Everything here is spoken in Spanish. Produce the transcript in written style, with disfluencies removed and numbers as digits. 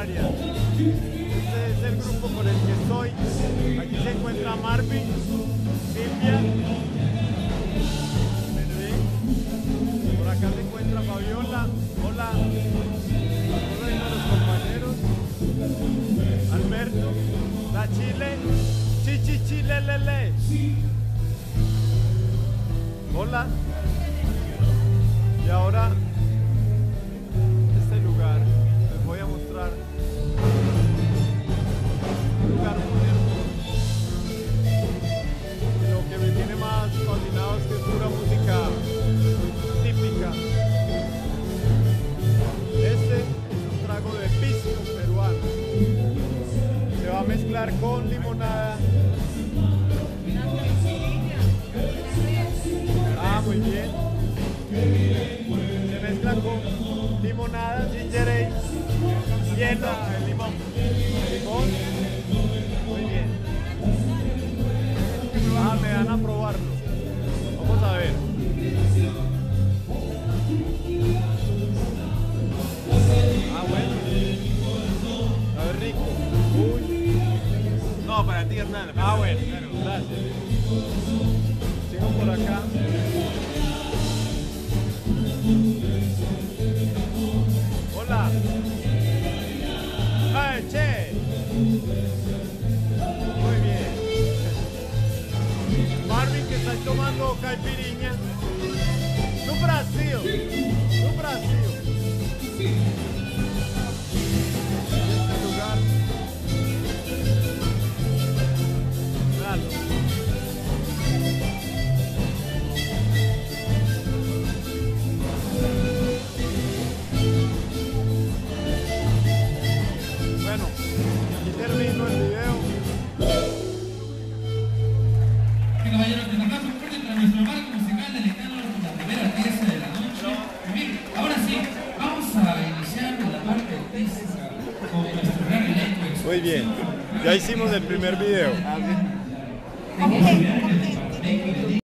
Canarias. Este es el grupo con el que estoy. Aquí se encuentra Marvin, Silvia, Benedict. Por acá se encuentra Fabiola. Hola. Hola a los compañeros. Alberto, la Chile, Chichichilelele. Hola. Y ahora este lugar, les voy a mostrar un lugar muy hermoso. Y lo que me tiene más fascinado es que es pura música típica. Este es un trago de pisco peruano. Se va a mezclar con limonada. Ah, muy bien. Se mezcla con limonada, ginger ale, hielo, el limón. Limón. Muy bien. Ah, me van a probarlo. Vamos a ver. Ah, bueno. A ver, rico. Uy. No, para ti, Hernán. Ah, bueno, gracias. Sigo por acá. Hola. ¡Ay, che! Muy bien. Marvin que está tomando caipiriña. No Brasil. No Brasil. Este lugar. Claro. Bueno, aquí termino el video. Caballeros, les aplauso fuerte tras nuestro marco musical deleitándonos con la primera pieza de la noche. Bien, ahora sí, vamos a iniciar la parte artística con nuestro gran elenco. Muy bien, ya hicimos el primer video.